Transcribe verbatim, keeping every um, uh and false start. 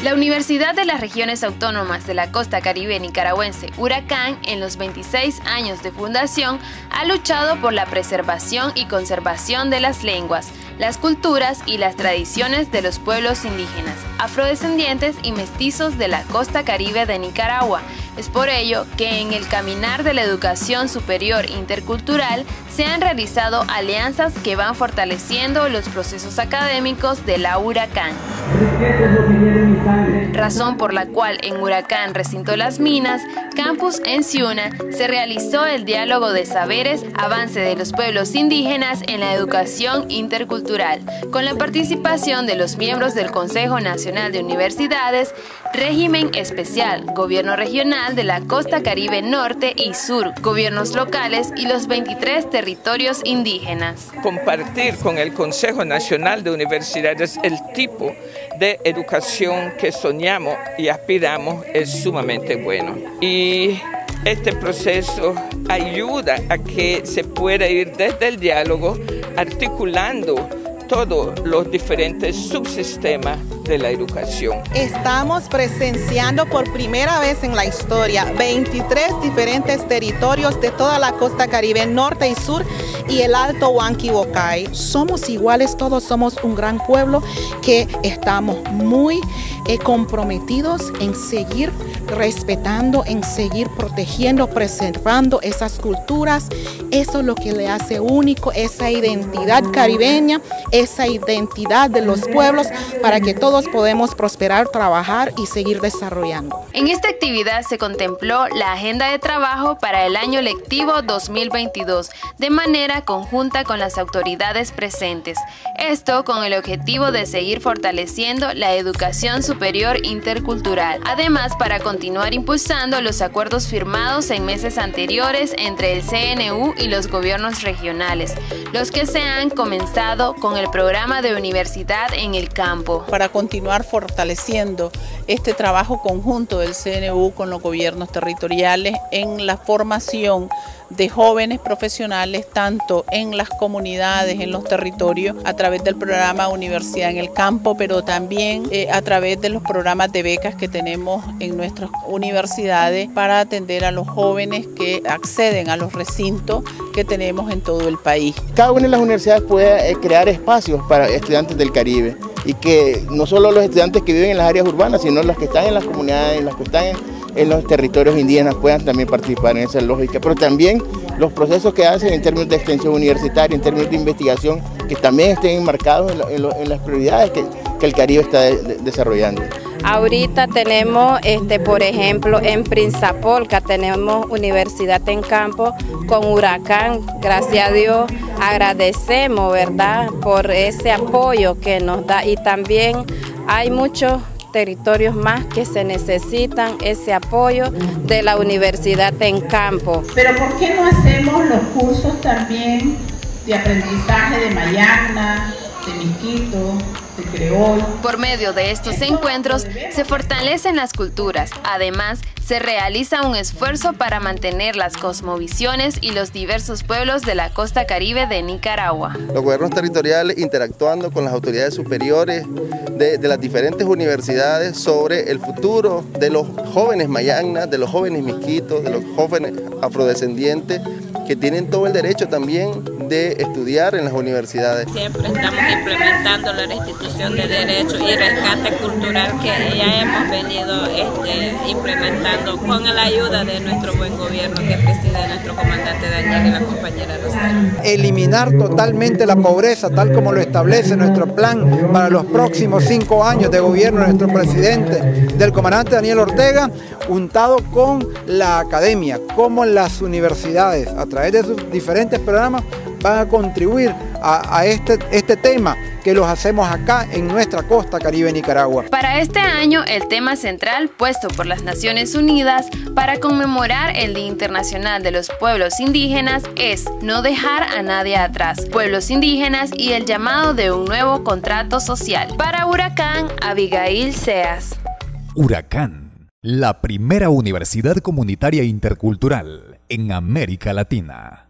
La Universidad de las Regiones Autónomas de la Costa Caribe Nicaragüense, Huracán, en los veintiséis años de fundación, ha luchado por la preservación y conservación de las lenguas, las culturas y las tradiciones de los pueblos indígenas, afrodescendientes y mestizos de la costa caribe de Nicaragua. Es por ello que en el caminar de la educación superior intercultural se han realizado alianzas que van fortaleciendo los procesos académicos de la Huracán. Razón por la cual en Huracán Recinto Las Minas, campus en Ciuna, se realizó el diálogo de saberes, avance de los pueblos indígenas en la educación intercultural, con la participación de los miembros del Consejo Nacional de Universidades, Régimen Especial, Gobierno Regional de la Costa Caribe Norte y Sur, gobiernos locales y los veintitrés territorios indígenas. Compartir con el Consejo Nacional de Universidades el tipo de educación que soñamos y aspiramos es sumamente bueno. Y este proceso ayuda a que se pueda ir desde el diálogo articulando todos los diferentes subsistemas de la educación. Estamos presenciando por primera vez en la historia veintitrés diferentes territorios de toda la costa caribe norte y sur y el Alto Huanquihuocay. Somos iguales, todos somos un gran pueblo que estamos muy eh, comprometidos en seguir respetando, en seguir protegiendo, preservando esas culturas. Eso es lo que le hace único, esa identidad caribeña, esa identidad de los pueblos, para que todos podamos prosperar, trabajar y seguir desarrollando. En esta actividad se contempló la agenda de trabajo para el año lectivo dos mil veintidós de manera conjunta con las autoridades presentes. Esto con el objetivo de seguir fortaleciendo la educación superior intercultural. Además, para continuar impulsando los acuerdos firmados en meses anteriores entre el C N U y los gobiernos regionales, los que se han comenzado con el programa de universidad en el campo. Para continuar fortaleciendo este trabajo conjunto del C N U con los gobiernos territoriales en la formación de jóvenes profesionales, tanto en las comunidades, en los territorios, a través del programa Universidad en el Campo, pero también eh, a través de los programas de becas que tenemos en nuestras universidades para atender a los jóvenes que acceden a los recintos que tenemos en todo el país. Cada una de las universidades puede eh, crear espacios para estudiantes del Caribe y que no solo los estudiantes que viven en las áreas urbanas, sino los que están en las comunidades, los que están en en los territorios indígenas puedan también participar en esa lógica, pero también los procesos que hacen en términos de extensión universitaria, en términos de investigación, que también estén enmarcados en, lo, en, lo, en las prioridades que, que el Caribe está de, de, desarrollando. Ahorita tenemos, este, por ejemplo, en Prinzapolca tenemos Universidad en Campo con Huracán. Gracias a Dios agradecemos, ¿verdad?, por ese apoyo que nos da, y también hay muchos territorios más que se necesitan ese apoyo de la Universidad en Campo. Pero ¿por qué no hacemos los cursos también de aprendizaje de mayagna, de miskito, de creol? Por medio de estos encuentros se fortalecen las culturas. Además, se realiza un esfuerzo para mantener las cosmovisiones y los diversos pueblos de la costa caribe de Nicaragua. Los gobiernos territoriales interactuando con las autoridades superiores de, de las diferentes universidades sobre el futuro de los jóvenes mayagnas, de los jóvenes miskitos, de los jóvenes afrodescendientes, que tienen todo el derecho también de estudiar en las universidades. Siempre estamos implementando la restitución de derechos y rescate cultural que ya hemos venido este, implementando con la ayuda de nuestro buen gobierno que preside nuestro comandante Daniel y la compañera Rosario. Eliminar totalmente la pobreza, tal como lo establece nuestro plan para los próximos cinco años de gobierno de nuestro presidente, del comandante Daniel Ortega, juntado con la academia, como las universidades, a través de sus diferentes programas, van a contribuir a, a este, este tema que los hacemos acá en nuestra costa caribe Nicaragua. Para este año, el tema central puesto por las Naciones Unidas para conmemorar el Día Internacional de los Pueblos Indígenas es no dejar a nadie atrás, pueblos indígenas y el llamado de un nuevo contrato social. Para Huracán, Abigail Seas. Huracán, la primera universidad comunitaria intercultural en América Latina.